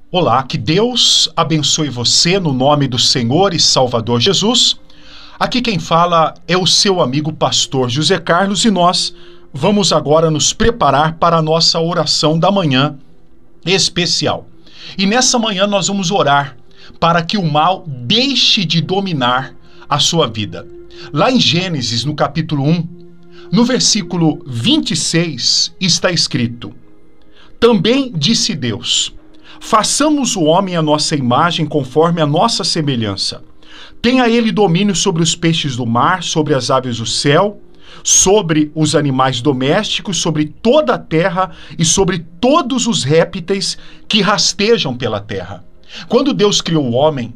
Olá, que Deus abençoe você no nome do Senhor e Salvador Jesus. Aqui quem fala é o seu amigo pastor José Carlos e nós vamos agora nos preparar para a nossa oração da manhã especial. E nessa manhã nós vamos orar para que o mal deixe de dominar a sua vida. Lá em Gênesis, no capítulo 1, no versículo 26, está escrito: Também disse Deus: façamos o homem à nossa imagem, conforme a nossa semelhança. Tenha ele domínio sobre os peixes do mar, sobre as aves do céu, sobre os animais domésticos, sobre toda a terra e sobre todos os répteis que rastejam pela terra. Quando Deus criou o homem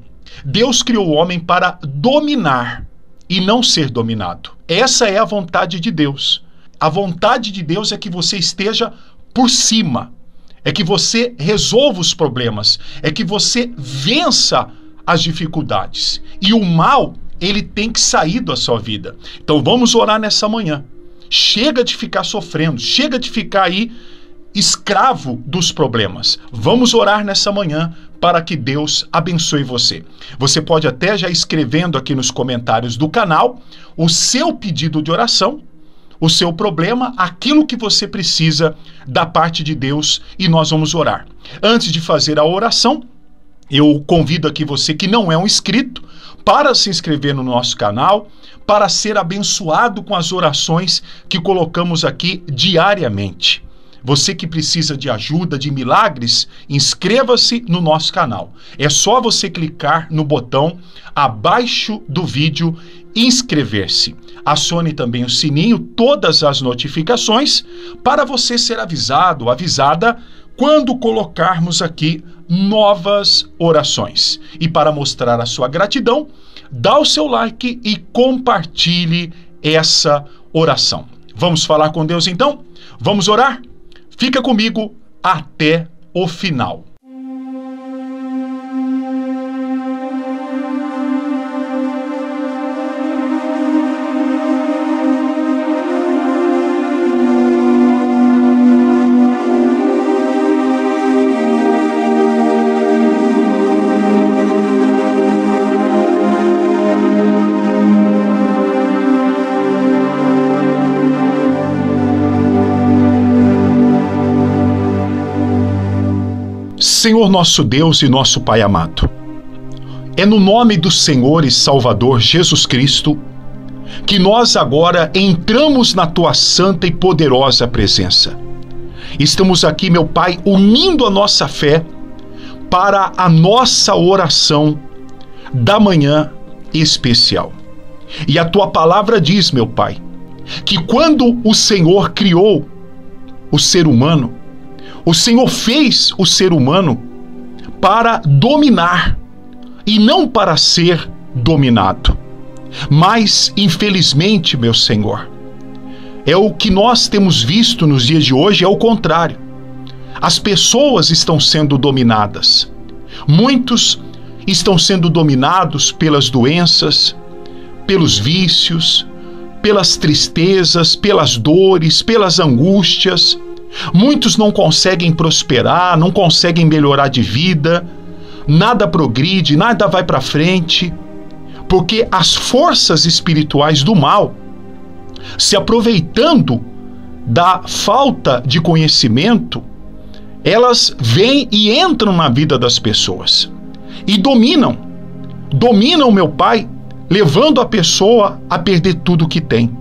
para dominar e não ser dominado. Essa é a vontade de Deus. A vontade de Deus é que você esteja por cima. É que você resolva os problemas, é que você vença as dificuldades. E o mal, ele tem que sair da sua vida. Então vamos orar nessa manhã. Chega de ficar sofrendo, chega de ficar aí escravo dos problemas. Vamos orar nessa manhã para que Deus abençoe você. Você pode até já escrevendo aqui nos comentários do canal o seu pedido de oração, o seu problema, aquilo que você precisa da parte de Deus, e nós vamos orar. Antes de fazer a oração, eu convido aqui você que não é um inscrito para se inscrever no nosso canal, para ser abençoado com as orações que colocamos aqui diariamente. Você que precisa de ajuda, de milagres, inscreva-se no nosso canal. É só você clicar no botão abaixo do vídeo inscrever-se. Acione também o sininho, todas as notificações, para você ser avisado, avisada, quando colocarmos aqui novas orações. E para mostrar a sua gratidão, dá o seu like e compartilhe essa oração. Vamos falar com Deus então? Vamos orar? Fica comigo até o final. Senhor nosso Deus e nosso Pai amado, é no nome do Senhor e Salvador Jesus Cristo que nós agora entramos na Tua santa e poderosa presença. Estamos aqui, meu Pai, unindo a nossa fé para a nossa oração da manhã especial. E a Tua palavra diz, meu Pai, que quando o Senhor criou o ser humano, o Senhor fez o ser humano para dominar e não para ser dominado. Mas, infelizmente, meu Senhor, é o que nós temos visto nos dias de hoje, é o contrário. As pessoas estão sendo dominadas. Muitos estão sendo dominados pelas doenças, pelos vícios, pelas tristezas, pelas dores, pelas angústias. Muitos não conseguem prosperar, não conseguem melhorar de vida, nada progride, nada vai para frente, porque as forças espirituais do mal, se aproveitando da falta de conhecimento, elas vêm e entram na vida das pessoas e dominam, meu Pai, levando a pessoa a perder tudo que tem.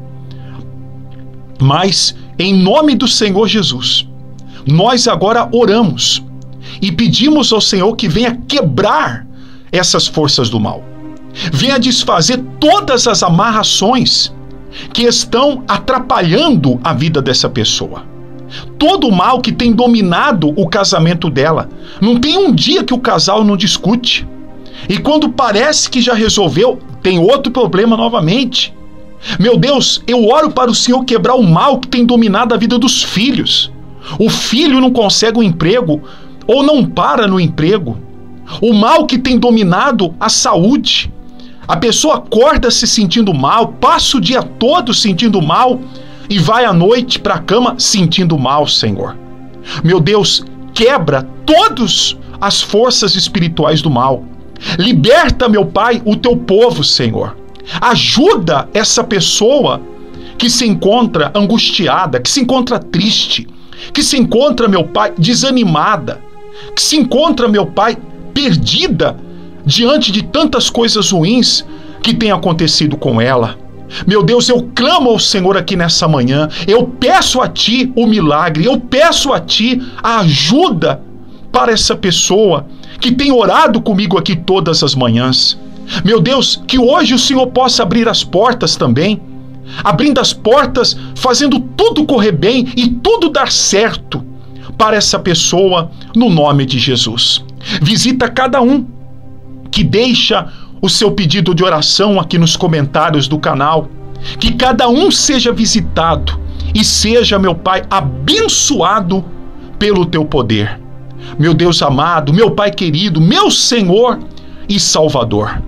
Mas, em nome do Senhor Jesus, nós agora oramos e pedimos ao Senhor que venha quebrar essas forças do mal. Venha desfazer todas as amarrações que estão atrapalhando a vida dessa pessoa. Todo o mal que tem dominado o casamento dela. Não tem um dia que o casal não discute. E quando parece que já resolveu, tem outro problema novamente. Meu Deus, eu oro para o Senhor quebrar o mal que tem dominado a vida dos filhos. O filho não consegue um emprego ou não para no emprego. O mal que tem dominado a saúde. A pessoa acorda se sentindo mal, passa o dia todo sentindo mal e vai à noite para a cama sentindo mal, Senhor. Meu Deus, quebra todas as forças espirituais do mal. Liberta, meu Pai, o teu povo, Senhor. Ajuda essa pessoa que se encontra angustiada, que se encontra triste, que se encontra, meu Pai, desanimada, que se encontra, meu Pai, perdida diante de tantas coisas ruins que têm acontecido com ela. Meu Deus, eu clamo ao Senhor aqui nessa manhã, eu peço a Ti o milagre, eu peço a Ti a ajuda para essa pessoa que tem orado comigo aqui todas as manhãs. Meu Deus, que hoje o Senhor possa abrir as portas também, abrindo as portas, fazendo tudo correr bem e tudo dar certo para essa pessoa, no nome de Jesus. Visita cada um que deixa o seu pedido de oração aqui nos comentários do canal, que cada um seja visitado e seja, meu Pai, abençoado pelo Teu poder. Meu Deus amado, meu Pai querido, meu Senhor e Salvador,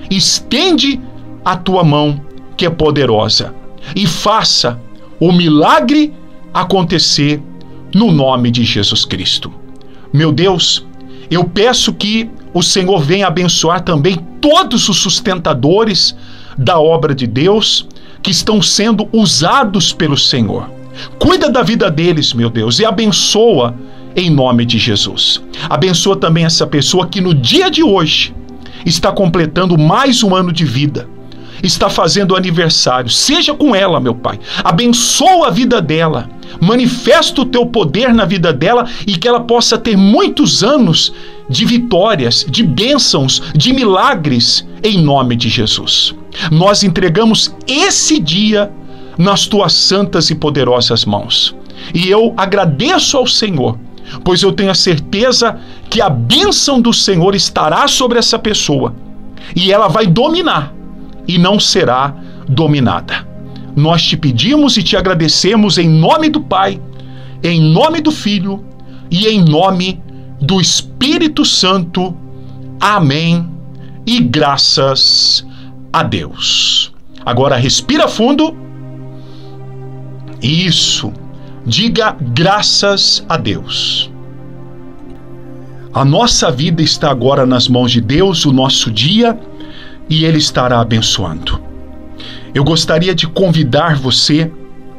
estende a Tua mão que é poderosa e faça o milagre acontecer no nome de Jesus Cristo. Meu Deus, eu peço que o Senhor venha abençoar também todos os sustentadores da obra de Deus que estão sendo usados pelo Senhor. Cuida da vida deles, meu Deus, e abençoa em nome de Jesus. Abençoa também essa pessoa que no dia de hoje está completando mais um ano de vida, está fazendo aniversário. Seja com ela, meu Pai. Abençoa a vida dela. Manifesta o Teu poder na vida dela e que ela possa ter muitos anos de vitórias, de bênçãos, de milagres, em nome de Jesus. Nós entregamos esse dia nas Tuas santas e poderosas mãos. E eu agradeço ao Senhor, pois eu tenho a certeza que a bênção do Senhor estará sobre essa pessoa e ela vai dominar e não será dominada. Nós Te pedimos e Te agradecemos em nome do Pai, em nome do Filho e em nome do Espírito Santo. Amém. E graças a Deus. Agora respira fundo. Isso. Diga graças a Deus. A nossa vida está agora nas mãos de Deus, o nosso dia, e Ele estará abençoando. Eu gostaria de convidar você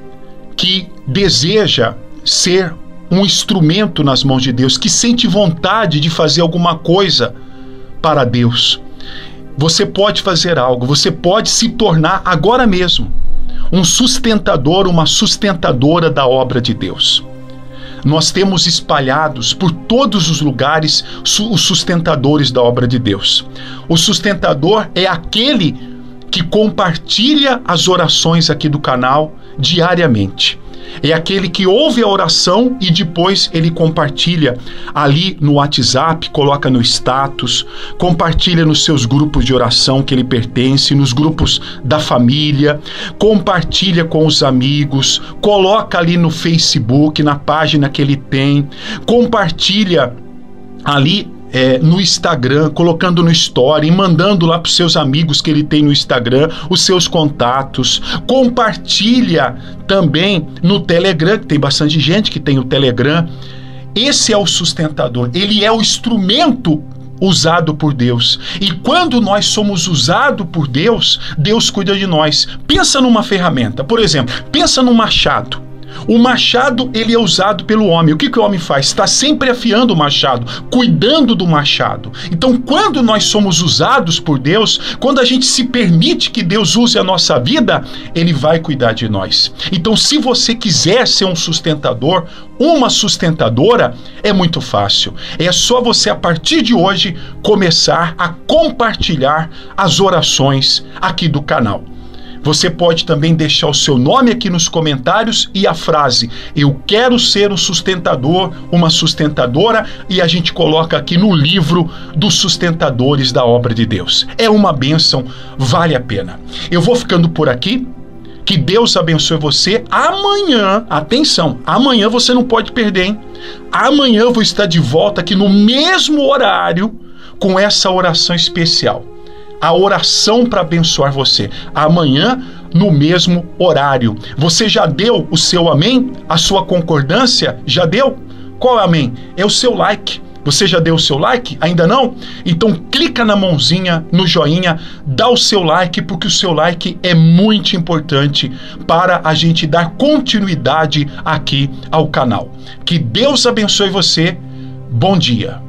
que deseja ser um instrumento nas mãos de Deus, que sente vontade de fazer alguma coisa para Deus. Você pode fazer algo, você pode se tornar agora mesmo um sustentador, uma sustentadora da obra de Deus. Nós temos espalhados por todos os lugares os sustentadores da obra de Deus. O sustentador é aquele que compartilha as orações aqui do canal diariamente. É aquele que ouve a oração e depois ele compartilha ali no WhatsApp, coloca no status, compartilha nos seus grupos de oração que ele pertence, nos grupos da família, compartilha com os amigos, coloca ali no Facebook, na página que ele tem, compartilha ali no Instagram, colocando no Story, mandando lá para os seus amigos que ele tem no Instagram, os seus contatos. Compartilha também no Telegram, que tem bastante gente que tem o Telegram. Esse é o sustentador, ele é o instrumento usado por Deus. E quando nós somos usados por Deus, Deus cuida de nós. Pensa numa ferramenta, por exemplo, pensa num machado. O machado, ele é usado pelo homem. O que o homem faz? Está sempre afiando o machado, cuidando do machado. Então, quando nós somos usados por Deus, quando a gente se permite que Deus use a nossa vida, Ele vai cuidar de nós. Então, se você quiser ser um sustentador, uma sustentadora, é muito fácil. É só você, a partir de hoje, começar a compartilhar as orações aqui do canal. Você pode também deixar o seu nome aqui nos comentários e a frase "Eu quero ser um sustentador, uma sustentadora", e a gente coloca aqui no livro dos sustentadores da obra de Deus. É uma bênção, vale a pena. Eu vou ficando por aqui. Que Deus abençoe você. Amanhã, atenção, amanhã você não pode perder, hein? Amanhã eu vou estar de volta aqui no mesmo horário com essa oração especial. A oração para abençoar você. Amanhã, no mesmo horário. Você já deu o seu amém? A sua concordância? Já deu? Qual é o amém? É o seu like. Você já deu o seu like? Ainda não? Então clica na mãozinha, no joinha, dá o seu like, porque o seu like é muito importante para a gente dar continuidade aqui ao canal. Que Deus abençoe você. Bom dia.